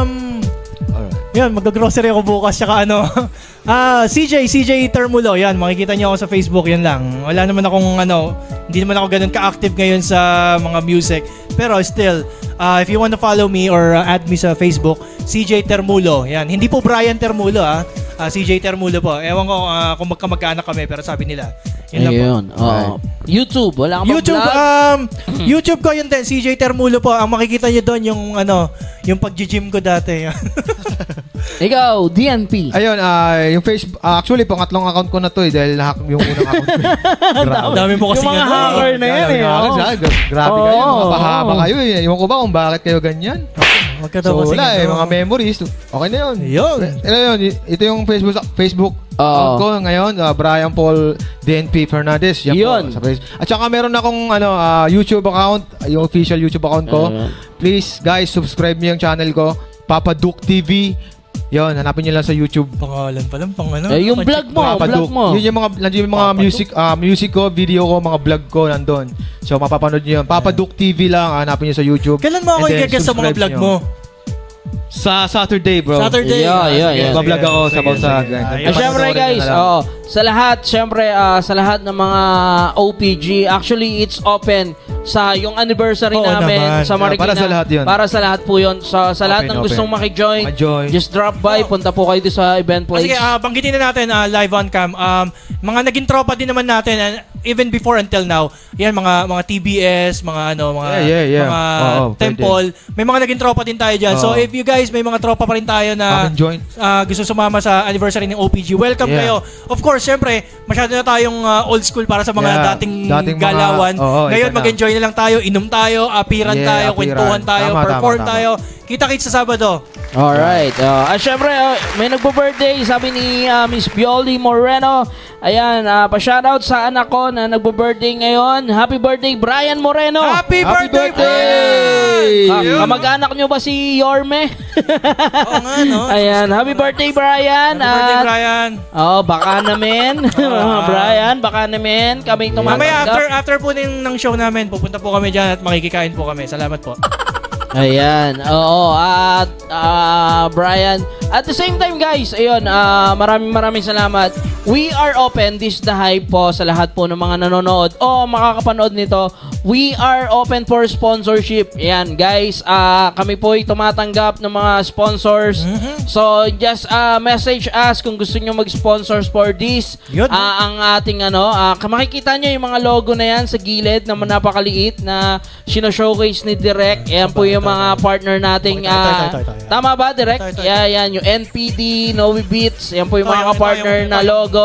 yan, mag-grocery ako bukas, tsaka ano, CJ Termulo, yan, makikita niyo ako sa Facebook, yan lang. Wala naman akong hindi naman ako ganun ka-active ngayon sa mga music. Pero still, if you want to follow me or add me sa Facebook, CJ Termulo, yan. Hindi po Brian Termulo, CJ Termulo po. Ewan ko kung magkamag-anak kami, pero sabi nila. Ayun. YouTube, wala kang YouTube, YouTube ko yun din, CJ Termulo po. Ang makikita niyo doon yung pag-gym ko dati. Ikaw, DNP. Ayun, yung Facebook, actually, pangatlong account ko na to dahil nahack yung unang account ko. Grabe. Dami mo kasi yung mga hacker na yan Grabe kayo, mga pahaba kayo eh. Ewan ko ba kung bakit kayo ganyan? So wala mga memories. Okay na yun. Ito yung Facebook account ko ngayon, Brian Paul DNP Fernandez. Yun. Sa Facebook. At saka meron akong YouTube account, yung official YouTube account ko. Please guys, subscribe niyo yung channel ko, Papa Duke TV. Yun, hanapin niyo lang sa YouTube. Pangalan pa lang, yung vlog mo. Yun yung mga music ko, video ko, mga vlog ko nandun. So mapapanood niyo yun. Papa Duke TV lang, hanapin niyo sa YouTube. Kailan mo ako i-guess sa mga vlog mo? Sa Saturday, bro. Saturday. Mag-vlog ako sa Syempre guys, sa lahat ng mga OPG, actually it's open sa yung anniversary namin sa Marikina. Para sa lahat yun. Para sa lahat po yun. Sa lahat ng gustong makijoin, just drop by, punta po kayo sa event place. Sige, banggitin na natin live on cam. Mga naging tropa din naman natin, even before until now. Yan, mga TBS, mga Temple. May mga naging tropa din tayo dyan. So if you guys, may mga tropa pa rin tayo na gusto sumama sa anniversary ng OPG, welcome kayo. Of course, syempre, masyado na tayong old school para sa mga dating galawan. Ngayon, mag-enjoy na lang tayo, inom tayo, apiran tayo, kwentuhan tayo, perform tayo. Kita-kits sa Sabado. Alright. Syempre, may nagbo-birthday, sabi ni Miss Bioli Moreno. Ayan, pa-shoutout sa anak ko na nagbo-birthday ngayon. Happy birthday, Brian Moreno! Happy birthday, Brian! Kamag-anak nyo ba si Yorme? Oo nga, no? Ayan, happy birthday, Brian! Happy birthday, Brian! Baka namin. Brian, baka namin. Kami tumatanggap. Mamaya, after po ng show namin, pupunta po kami dyan at makikikain po kami. Salamat po. Ayan, at Brian, at the same time guys, ayun, maraming salamat. We are open, this the hype po sa lahat po ng mga nanonood o makakapanood nito. We are open for sponsorship. Ayan guys, kami po ay tumatanggap ng mga sponsors. So just message us kung gusto nyo mag-sponsors for this. Ang ating makikita nyo yung mga logo na yan sa gilid na napakaliit na sino-showcase ni Direk. Ayan po yung mga partner nating tama ba Direk? Yan yung NPD, Novi Beats. Yan po yung mga partner na logo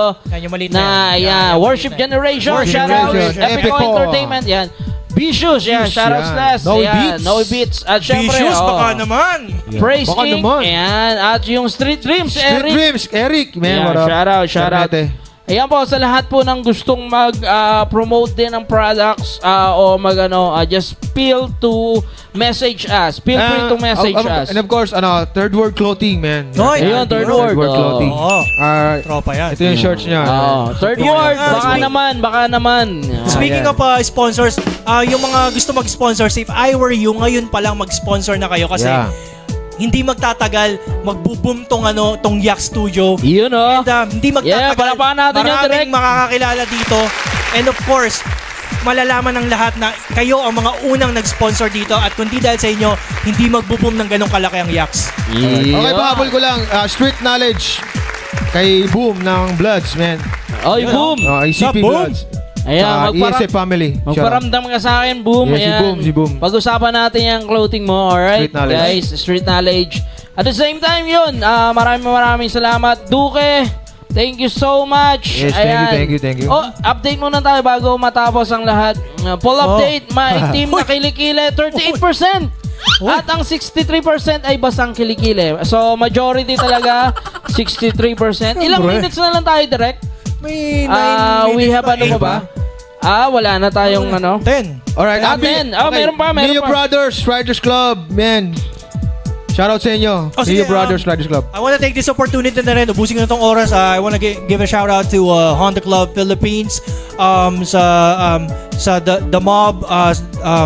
na Worship Generation, shoutout Epico Entertainment, yan Vicious, yan, shoutout Slash, Novi Beats, at syempre baka naman Praise King, yan, at yung Street Dreams Eric, man, shoutout. Ayan po, sa lahat po ng gustong mag-promote din ng products o just feel to message us. Feel free to message us. And of course, Third World Clothing, man. Ayun, Third World Clothing. Tropa yan. Ito yung shorts niya. Third World, baka naman. Speaking of sponsors, yung mga gusto mag-sponsors, if I were you, ngayon pa lang mag-sponsor na kayo kasi hindi magtatagal, magbo-boom tong Yak Studio. Yun And hindi magtatagal. Palapakan natin yun, Direk. Maraming makakakilala dito. And of course, malalaman ng lahat na kayo ang mga unang nag-sponsor dito at kundi dahil sa inyo, hindi magbo-boom ng ganong kalaki ang Yaks. Okay, pahabol ko lang. Street knowledge kay Boom ng Bloods, man. Boom! ECP Bloods. Ayan, ESF family. Magparamdam ka sa akin, Boom. Ayan. Si Boom. Pag-usapan natin yung clothing mo, alright? Guys, street knowledge. At the same time yun, maraming salamat. Duke, thank you so much. Yes, thank you. Update muna tayo bago matapos ang lahat. Full update, my team na kilikili, 38%. At ang 63% ay basang kilikili. So, majority talaga, 63%. Ilang minutes na lang tayo, direct? May 9 minutes we have ba? Wala na tayong 10. Alright, 10. Meron pa. Mio Brothers Riders Club, man. Shoutout sa inyo. Mio Brothers Riders Club. I want to take this opportunity na rin. Ubusin ko na itong oras. I want to give a shoutout to Honda Club Philippines, sa The Mob,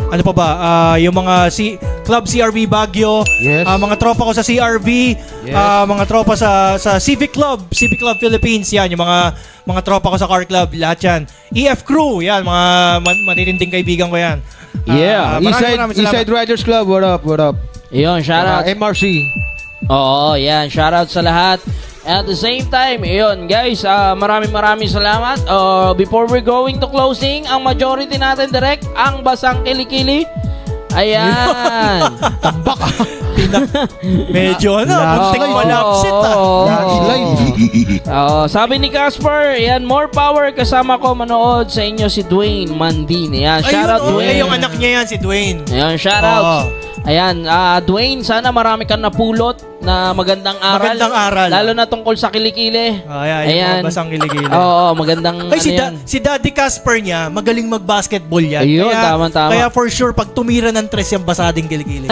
ano pa ba? Yung mga Club CRV Baguio, Yes. mga tropa ko sa CRV, Yes. mga tropa sa Civic Club Philippines, yan, yung mga tropa ko sa Car Club, lahat yan. EF Crew, yan, mga matitinding kaibigan ko yan. Yeah. Maraming Eastside Riders Club, what up, what up? Yun, shoutout. MRC. Oo, yan. Shoutout sa lahat. At the same time, yun, guys, maraming salamat. Before we're going to closing, ang majority natin direct, ang Basang Kilikili. Ayan. Tambak ah. Medyo muntik malapsit sabi ni Casper, ayan, more power, kasama ko manood sa inyo si Dwayne Mandini. Ayan, shoutout Dwayne. Yung anak niya yan, si Dwayne. Ayan, shoutout. Ayan, Dwayne, sana marami kang napulot na magandang aral. Magandang aral. Lalo na tungkol sa kilikili. Ayan, yung Basang Kilikili. Oo, magandang Ay, si Daddy Casper niya, magaling mag-basketball yan. Ayun, tama. Kaya for sure, pag tumira ng tres yung basading kilikili.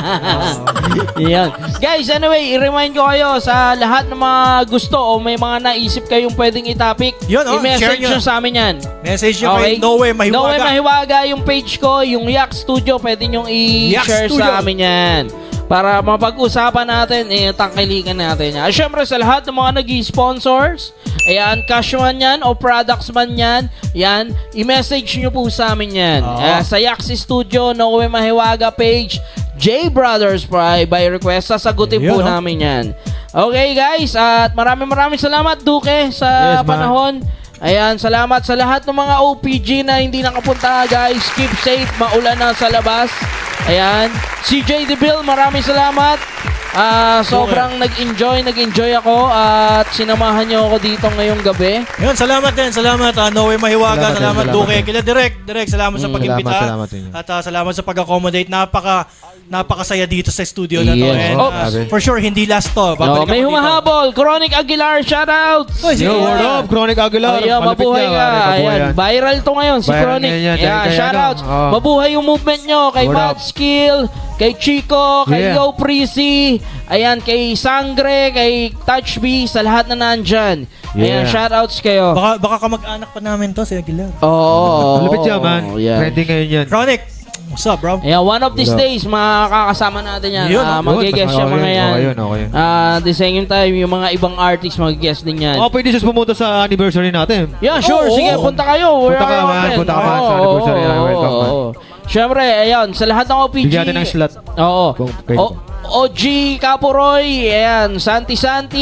Yan. Guys, anyway, i-remind ko kayo sa lahat ng mga gusto o may mga naisip kayong pwedeng i-topic, Yun, i-message share nyo sa amin yan. Message nyo kay Noe Mahiwaga. Noe Mahiwaga yung page ko, yung Yak Studio, pwede nyong i-share sa amin yan. Para mapag-usapan natin, tangkilikan natin yan. Siyempre sa lahat ng mga nag-i-sponsors, ayan, cash man yan o products man yan, yan, i-message nyo po sa amin yan. Sa Yaxi Studio, Noe Mahiwaga page, J Brothers by request, sasagutin po namin yan. Okay guys, at maraming salamat Duke sa panahon. Ayan, salamat sa lahat ng mga OPG na hindi nakapunta guys. Keep safe, maulan na sa labas. Ayan, CJ DeVille, maraming salamat. Sobrang nag-enjoy ako at sinamahan niyo ako dito ngayong gabi. Yun, salamat din. Salamat Noe Mahiwaga, salamat Duke. Kila Direk, salamat sa pag-imbita. At salamat sa pag-accommodate. Napakasaya dito sa studio na to. And, for sure, hindi last to. May humahabol. Chronic Aguilar, shoutouts. Yo, what up? Chronic Aguilar. Mabuhay ka. Ayan, viral to ngayon, si Chronic. Shoutouts. Mabuhay yung movement nyo kay Mad Skill, kay Chico, kay Yo Prissy, ayan, kay Sangre, kay Touch B, sa lahat na nandyan. Ayan, shoutouts kayo. Baka kamag-anak pa namin to, si Aguilar. Oo. Malapit yan, man. Trending ngayon yan. Chronic, what's up, bro? Yeah, one of these days, makakasama natin yan. Mag-guest yung mga yan. Okay. At the same time, yung mga ibang artists mag-guest din yan. Pwede siya pumunta sa anniversary natin. Yeah, sure. Sige, punta kayo. Punta ka man sa anniversary. Welcome, man. Siyempre, ayan, sa lahat ng OPG. Bigyan natin ng slot. Oo. OG Caporoy, ayan, Santi,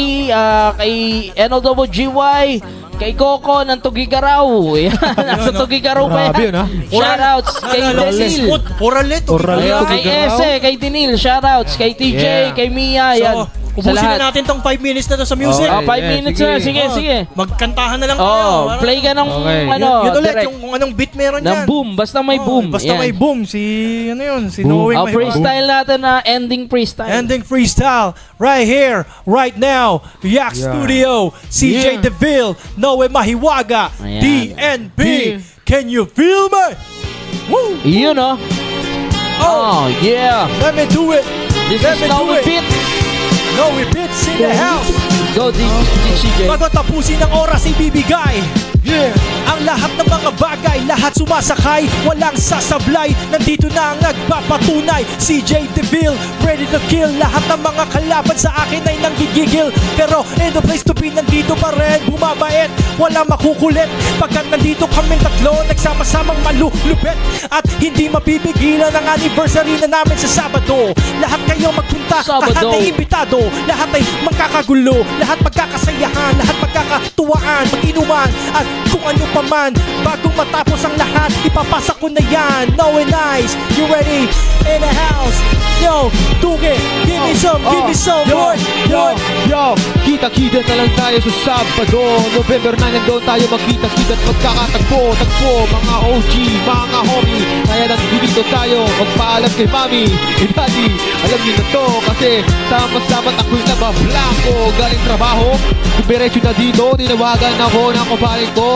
kay NOWGY, kay Coco ng Tugigaraw. Ayan, nasa Tugigaraw pa yan. Shoutouts kay Denil. Oralet. Kay Ese, kay Denil. Shoutouts kay TJ, kay Mia. Ayan. Ubusin na natin tong 5 minutes na to sa music. 5 minutes na. Sige. Magkantahan na lang tayo. Play ka ng yun ulit, kung anong beat meron yan. Ng boom. Basta may boom. Basta may boom. Si Noe Mahiwaga. Freestyle natin na ending freestyle. Ending freestyle. Right here, right now. Yak Studio. CJ DeVille. Noe Mahiwaga. DNP. Can you feel me? Woo! You know. Oh, yeah. Let me do it. This is Noe Beats. Noe Beats in the house. Go, CJ. Bago tapusin ang oras, ibibigay ang lahat ng mga bagay, lahat sumasakay, walang sasablay. Nandito na ang nagpapatunay, CJ DeVille, ready to kill. Lahat ng mga kalaban sa akin ay nanggigigil, pero in the place to be, nandito pa rin, bumabait, walang makukulit. Pagkat nandito kaming tatlo, nagsama-samang malulupit, at hindi mapipigilan ang anniversary na namin sa Sabado. Lahat kayo magpunta, lahat ay imbitado, lahat ay magkakagulo, lahat magkakasayahan, lahat magkakatuwaan, mag-inuman, at kung ano pa man. Bago matapos ang lahat, ipapasa ko na yan. Noe Nice, you ready? In the house. Yo, Duke, give me some more. Yo, kita-kita na lang tayo sa Sabado. November 9, nandoon tayo magkita-kita at magkakatagpo. Mga OG, mga homie, kaya nandito tayo. Magpaalam kay mami, daddy, alam niyo na to, kasi sama-sama ako'y nabablanko. Galing trabaho, diretso na dito, tinawagan ako ng kumpare ko.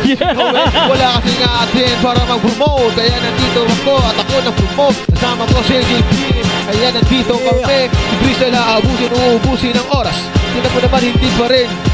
Wala kasi nga atin para mag-promote, kaya nandito ako at ako nag-promote. Kasama ko si JP, kaya nandito kami. Si Bristol na uubusin ng oras. Tingnan mo naman, hindi pa rin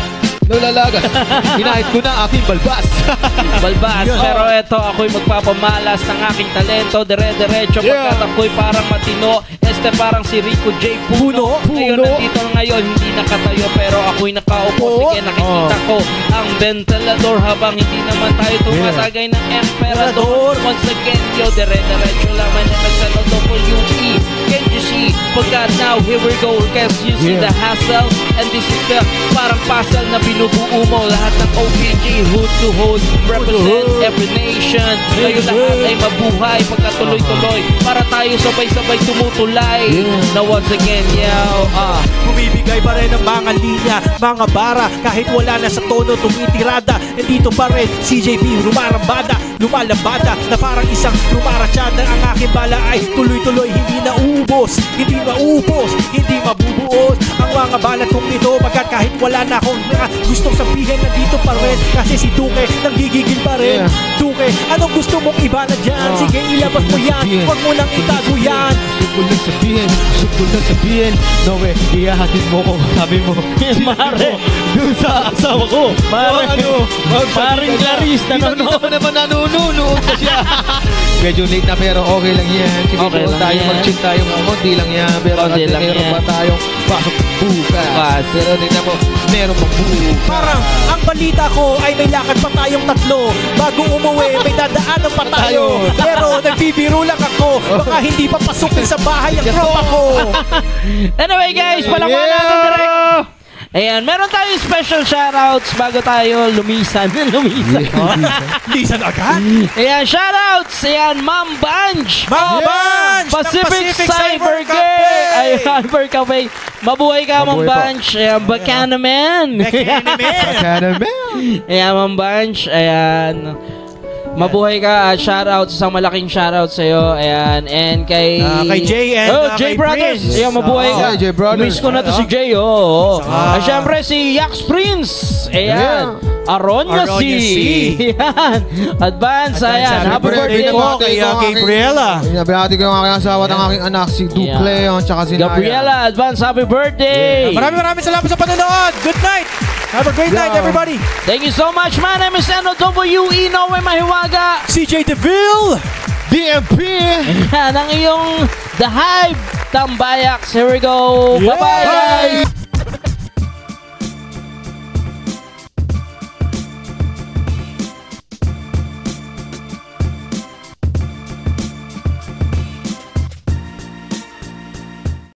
Lalagas. Hinahit ko na aking balbas. Balbas. Pero eto, ako'y magpapamalas ng aking talento. Dire-diretso pagkat ako'y parang matino. Parang si Rico J. Puno. Ngayon nandito ngayon, hindi nakatayo pero ako'y nakaupo. Sige, nakikita ko ang ventilador habang hindi naman tayo tumasagay ng emperador. Once again, yo, dire-diretso lang. My name is NOWE. Can't you see? Pagkat now, here we go. Guess you see the hassle. And this is the parang puzzle na binubuo mo. Lahat ng OPG, hood to hood, represent every nation. Kayo lahat ay mabuhay pagkatuloy-tuloy. Para tayo sabay-sabay tumutulay. Now once again, bumibigay pa rin ang mga linya, mga bara. Kahit wala na sa tono, tumitirada. E dito pa rin, CJP, rumarambada, lumalambada na parang isang rumaratsada. Ang aking bala ay tuloy-tuloy, hindi naubos, hindi maubos, hindi mabubuos. Ang mga balat kong ito, pagkat kahit wala na akong gustong sabihin, nandito pa rin. Kasi si Duke, nanggigigil pa rin. Duke, anong gusto mong iba na dyan? Sige, ilabas mo yan, huwag mo nang itago yan. Gusto ko lang sabihin, no way, iyahatid mo ko. Sabi mo, Mare, doon sa asawa ko. Maring Clarice, Kita ko naman nanunood na siya. Medyo late na pero okay lang yan. Sige Okay po, lang tayo yan. mag-chill tayo. Konti lang yan. Pero Konti lang meron yan. pa tayong pasok bukas. Pero tingnan mo, meron pa bukas. Parang ang balita ko ay may lakad pa tayong tatlo. Bago umuwi, may dadaanan pa tayo. Pero nagbibiro lang ako. Baka hindi pa pasukin sa bahay ang tropa ko. Anyway guys, palakpakan natin direct. Ayan, meron tayong special shoutouts bago tayo lumisan. Lisan agad? Ayan, shoutouts. Ayan, Ma'am Banj. Ma'am Banj! Pacific Cyber Cafe. Ayan, Cyber Cafe. Mabuhay ka, Ma'am Banj. Ayan, Bacana Man. Ayan, Ma'am Banj. Ayan. Mabuhay ka at shoutout, isang malaking shoutout sa'yo. Ayan, and kay Jay and Jay kay Brothers. Prince. Ayan, mabuhay ka. Jay Brothers. Miss ko na to si Jay, At syempre si Yax Prince. Ayan. Aronya C. Ayan. Advance, ayan. Happy birthday po kay Gabriela. Nabihati ko yung aking asawa ng aking anak, si Ducle, tsaka si Naya. Gabriela, advance happy birthday. Maraming salamat sa panonood. Good night. Have a great night, everybody. Thank you so much. My name is NOWE, Noe Mahiwaga. CJ DeVille. DMP. Yan ang iyong The Hive Tambayaks. Here we go. Bye-bye, guys.